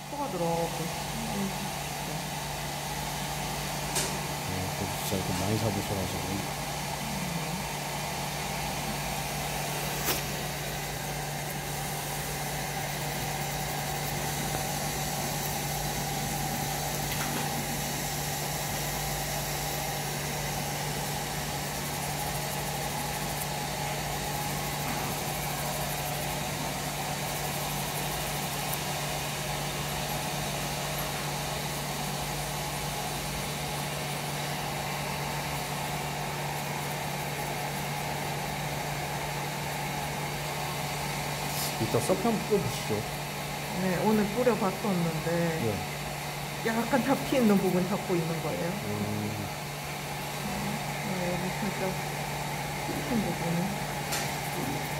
코가 들어가고. 진짜 이렇게 많이 잡으셔가지고. 이따 섭취 한번 뿌려보시죠. 네, 오늘 뿌려봤었는데 네. 약간 잡히 있는 부분 잡고 있는 거예요. 여기 살짝 큰 부분은.